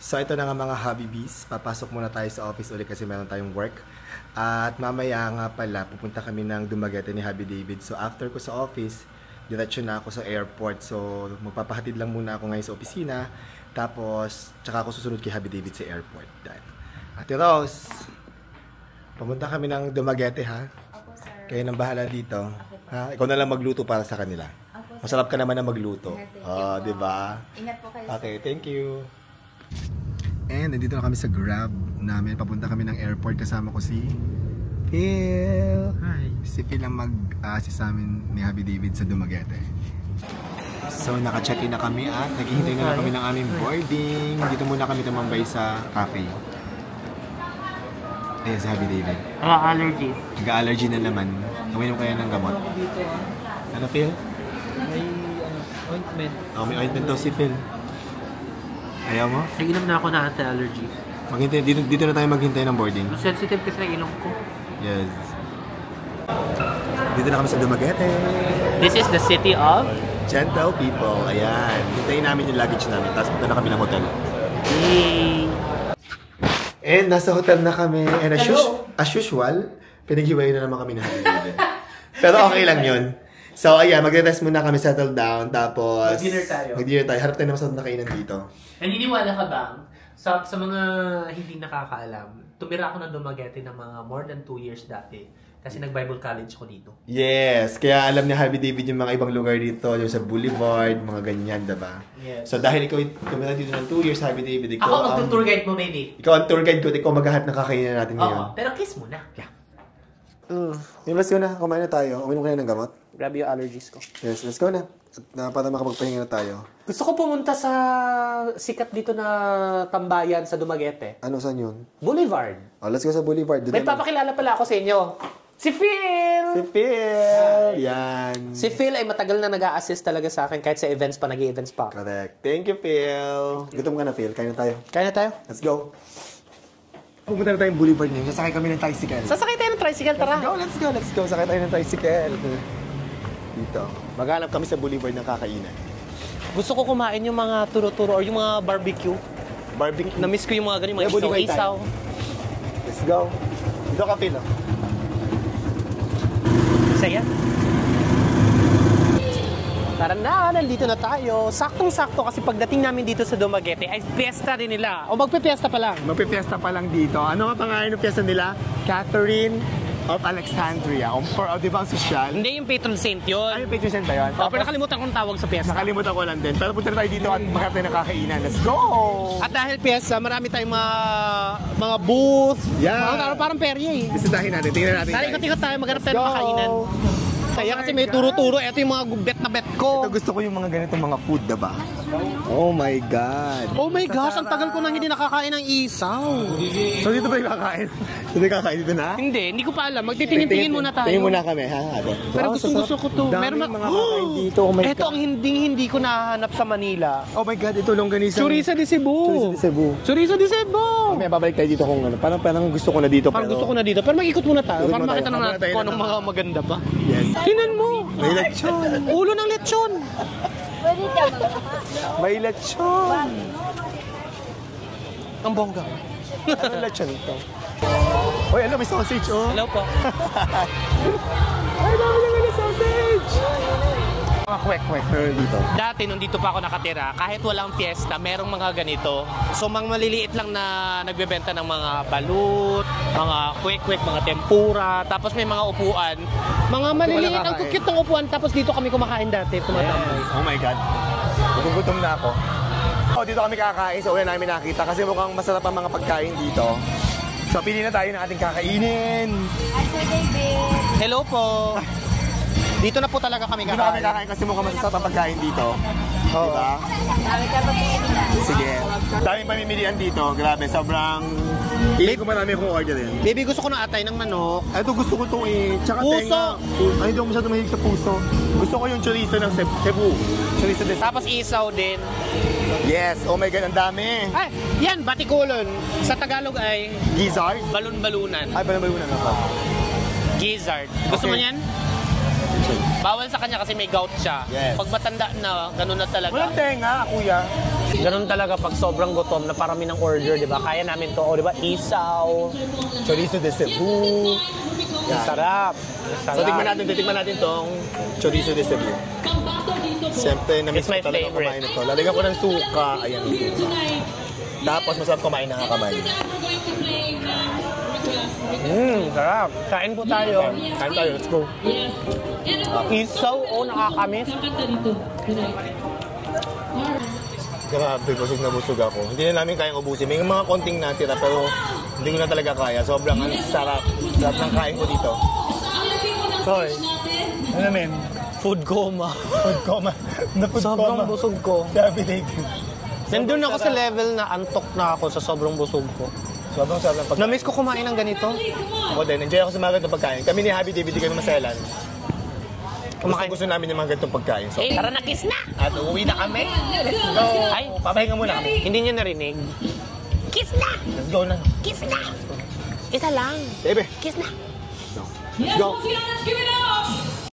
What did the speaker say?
So ito na nga mga Habibis, papasok muna tayo sa office ulit kasi meron tayong work. At mamaya nga pala, pupunta kami ng Dumaguete ni Happy David. So after ko sa office, diretso na ako sa airport. So magpapahatid lang muna ako ngayon sa opisina. Tapos, tsaka ako susunod kay Happy David sa airport. Ate Rose, pumunta kami ng Dumaguete ha? Opo, sir. Kayo nang bahala dito. Ha? Ikaw na lang magluto para sa kanila. Opo, Masarap ka naman na magluto. Oh, diba? Ingat po kayo. Okay, thank you. And nandito na kami sa Grab namin. Papunta kami ng airport. Kasama ko si Phil. Hi. Si Phil ang mag-assist sa amin ni Happy David sa Dumaguete. So, naka-check-in na kami at naghihintay na kami ng aming boarding. Dito muna kami tumambay sa cafe. Ayan si Happy David. Allergies. Nag-allergy na naman. Uminom kaya ng gamot. Ano, Phil? May ointment. Oh, may ointment daw si Phil. Ayaw mo? Nag-inom na ako na anti-allergy. Maghintay, dito na tayo maghintay ng boarding. Sensitive kasi ng ilong ko. Yes. Dito na kami sa Dumaguete. This is the city of... Gentle people. Ayan. Hintayin namin yung luggage namin. Tapos punta na kami ng hotel. Yay! And nasa hotel na kami. And as usual, pinaghiwalay na naman kami na Happy David. Pero okay lang yun. So, ayan, magre-rest muna kami, settle down, tapos... Mag-dinner tayo. Mag-dinner tayo. Harap tayo naman sa nakainan dito. Naniniwala ka bang, sa mga hindi nakakaalam, tumira ako ng Dumaguete ng mga more than 2 years dati. Kasi nag-Bible college ko dito. Yes! Kaya alam ni Happy David yung mga ibang lugar dito, yung sa Boulevard, mga ganyan, diba? Yes. So, dahil ikaw tumira dito ng 2 years, Happy David, ikaw Ako mag-tour guide mo, baby. Ikaw ang tour guide ko, ikaw maghahanap ng kakainan natin ngayon. Oo, pero kiss muna. Yeah. Let's go na. Kumain na tayo. Uminom ka na ng gamot. Grab yung allergies ko. Yes, let's go na. At, para makapagpahinga na tayo. Gusto ko pumunta sa sikat dito na tambayan sa Dumaguete. Ano, saan yun? Boulevard. Oh, let's go sa Boulevard. May papakilala pala ako sa inyo. Si Phil! Si Phil! Yan. Si Phil ay matagal na nag-a-assist talaga sa akin kahit sa events pa, nag-i-events pa. Correct. Thank you, Phil. Gutom ka na, Phil. Kain na tayo. Kaya na tayo? Let's go. Pupunta na tayong Boulevard ngayon. Sasakay kami ng tricycle. Sasakay tayo ng tricycle, tara. Let's go. Let's go. Sakay tayo ng tricycle. Dito. Maghanap kami sa Boulevard ng kakainan. Gusto ko kumain yung mga turo-turo or yung mga barbecue. Barbecue. Na-miss ko yung mga ganun, mga Boulevard isaw-isaw. Let's go. Dito ka, Phil. Saya. Tara na, nandito na tayo. Saktong-sakto kasi pagdating namin dito sa Dumaguete ay fiesta rin nila. O magpe-fiesta pa lang. Magpe-fiesta pa lang dito. Ano nga pangalan ng fiesta nila? Catherine of Alexandria. Di ba ang sosyal? Hindi, yung patron saint yun. Ay, yung patron saint ba yun? O, pero nakalimutan kong tawag sa fiesta. Nakalimutan ko lang din. Pero punta na tayo dito at maghanap tayo ng kakainan. Let's go! At dahil fiesta, marami tayong mga booth. Yeah. Parang perye eh. Bisitahin natin. Tingnan natin. Tara, ikot-ikot tayo. Maghanap tayo ng Let's go! makainan. Kaya kasi may turo-turo. Ito yung mga bet na bet ko. Ito gusto ko yung mga ganitong mga food, diba? Oh my God! Oh my gosh, ang tagal ko nang hindi nakakain ng isaw. So dito ba yung kakain? Dito yung kakain dito na? Hindi ko pa alam. Magtitingin-tingin muna tayo. Tingin muna kami, ha? Ate. Pero gusto ko to. Daming Meron mga kakain dito. Oh my Ito God. ang hindi ko nahanap sa Manila. Oh my God, ito longganisa. Chorizo de Cebu. Chorizo de Cebu. Chorizo de Cebu. May babalik tayo dito kung ano. Parang gusto ko na dito. Parang gusto ko na dito. Pero mag-ikot muna tayo. Ikot Para muna makita tayo. na natin kung anong mga maganda pa. Yes. Tingnan mo. May lechon. Ulo ng lechon. Pwede ka mga May lechon. Ang bongga. Anong lechon ito? Uy, ano? May sausage, oh. Hello po. Ay, dami naman ng sausage. Mga kwek-kwek. Dito. Dati, nung dito pa ako nakatira, kahit walang fiesta, merong mga ganito. So, mga maliliit lang na nagbebenta ng mga balut, mga kwek-kwek, mga tempura, tapos may mga upuan. Mga maliliit, ang cute ng upuan, tapos dito kami kumakain dati, tumatambay. Yes. Oh my God. Gugutom na ako. Oh, dito kami kakain sa una namin nakita kasi mukhang masarap ang mga pagkain dito. So, pili na tayo ng ating kakainin. Hi, Sir David. Hello po. Dito na po talaga kami Dito kami kakain. kakain kasi mukhang masarap ang pagkain dito. Oo. Diba? Sabi ka ba nila? Sige. Daming pamimilian dito. Grabe, sobrang... Hindi ko marami kong orderin. Baby, gusto ko na atay ng manok. Ito gusto ko itong tsaka Puso! tenga. Ay, hindi ako masyado mahilig sa puso. Gusto ko yung chorizo ng Cebu. Chorizo de Cebu. Tapos isaw din. Yes, oh my God, ang dami. Ay, yan, batikulon. Sa Tagalog ay Gizzard? balon-balunan. Ay, pala malunan ako. Gizzard. Gusto mo Okay. yan? lechon. Bawal sa kanya kasi may gout siya. Yes. Pag matanda na, ganun na talaga. Walang tenga, kuya. Ganun talaga pag sobrang gutom na parami ng order, di ba? Kaya namin to, o di ba? Isaw. Chorizo de Cebu. Ang sarap. So, tikman natin tong chorizo de Cebu. Siyempre, na-miss It's my ko talaga favorite. kumain ito. Lalagyan ko ng suka. Ayan, yung suka. Tapos, masarap kumain ng kamay. Sarap. Kain po tayo. Kain tayo, let's go. Isaw, nakakamiss. Grabe, busog na busog ako. Hindi na namin kayang ubusin. May mga konting natira, pero hindi ko na talaga kaya. Sobrang ang sarap. Sarap ng kain ko dito. Sorry. Ano namin? Food coma. Food coma. Na food Sobrang coma. busog ko. Sabi David. Nandun ako sa level na antok na ako sa sobrang busog ko. Sobrang sarap ng pagkain. Na-miss ko kumain ng ganito. Ako din, enjoy ako sa mga ganitong pagkain. Kami ni Happy David, di kami maselan. Gusto namin ng mga ganitong pagkain. So, Tara na, kiss na! at uuwi na kami. Let's go. Ay, Papahinga muna kami. hindi niya narinig. Kiss na! Let's go na. Kiss na! Isa lang. Baby, Kiss na! let's go. Let's give it up!